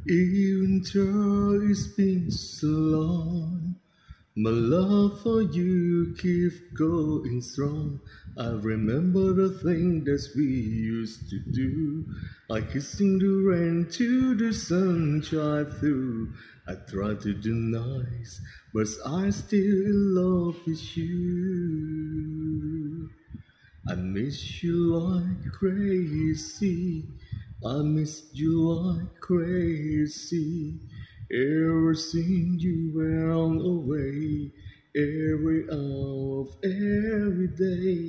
Even though it's been so long, my love for you keeps going strong. I remember the things that we used to do, like kissing the rain to the sunshine through. I try to do nice, but I still in love with you. I miss you like crazy. I miss you like crazy. Ever since you went away, every hour of every day.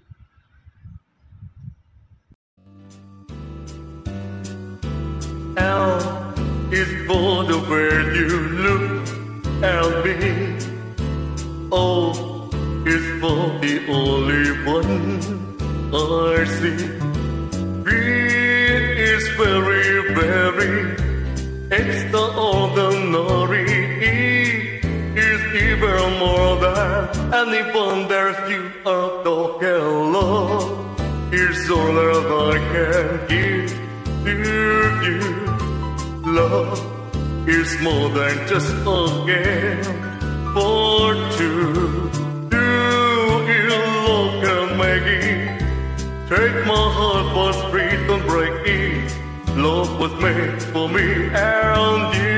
L is for the way you look at me. O is for the only one I see. V is very, very extraordinary. E is even more than anyone that you adore. Love is all that I can give to you. Love is more than just a game for two. Do you love can make it? Take my heart, but please don't break it. Love was made for me and you.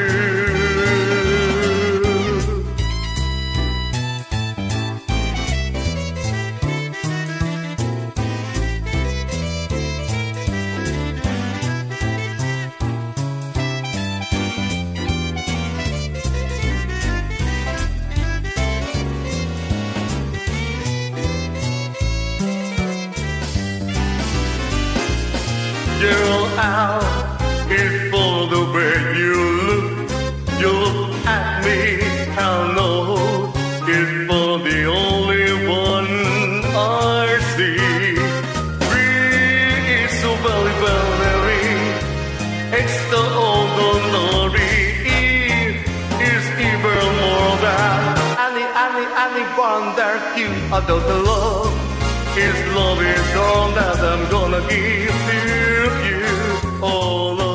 Girl, out is for the way you look at me. I know it's for the only one I see. We is so very, very extraordinary. Is even more than anyone that you adore. The love is all that I'm gonna give to you. All